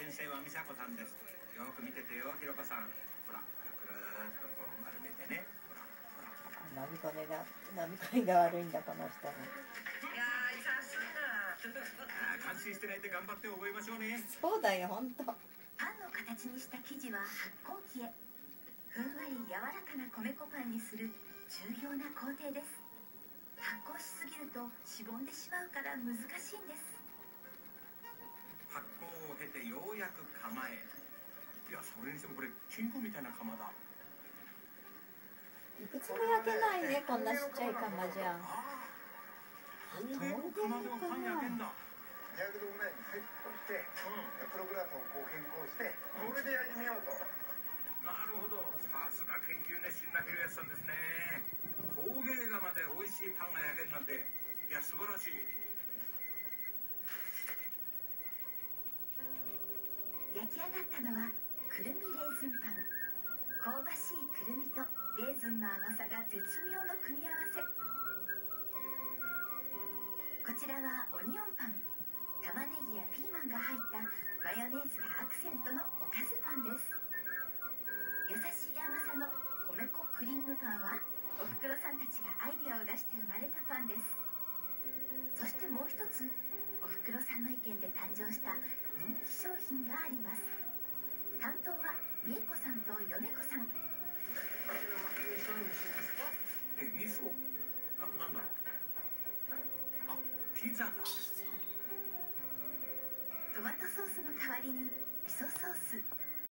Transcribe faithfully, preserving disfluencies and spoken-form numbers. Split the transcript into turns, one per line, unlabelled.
先生は美佐子さんです。よく見ててよ、ひろこさん。ほら、くるくるっとこう丸めてね。ほら、ほら。
ナビコネが、ナビコネが悪いんだ、この人も。
いやー、さすが。感心してないで頑張って覚えましょうね。
そうだよ、ほんと。
パンの形にした生地は発酵機へ。ふんわり柔らかな米粉パンにする重要な工程です。発酵しすぎるとしぼんでしまうから難しいんです。
発酵を経てようやく釜へ。いや、それにしてもこれ金庫みたいな釜だ。
いくつも焼けないね、こんなちっちゃい釜じゃん。
陶芸の釜でもパン焼けんだ。
にひゃくどぐらいにセットして、うん、プログラムをこう変更して、これでやりみようと。
なるほど、さすが研究熱心な広安さんですね。工芸窯で美味しいパンが焼けるなんて、いや素晴らしい。
焼き上がったのはくるみレーズンパン。香ばしいくるみとレーズンの甘さが絶妙の組み合わせ。こちらはオニオンパン。玉ねぎやピーマンが入ったマヨネーズがアクセントのおかずパンです。優しい甘さの米粉クリームパンはおふくろさんたちがアイデアを出して生まれたパンです。そしてもう一つ、おふくろさんの意見で誕生した人気商品があります。担当は美恵子さんと米子さん。
え、味噌な、なんだ。あ、ピザだ。
トマトソースの代わりに味噌ソース。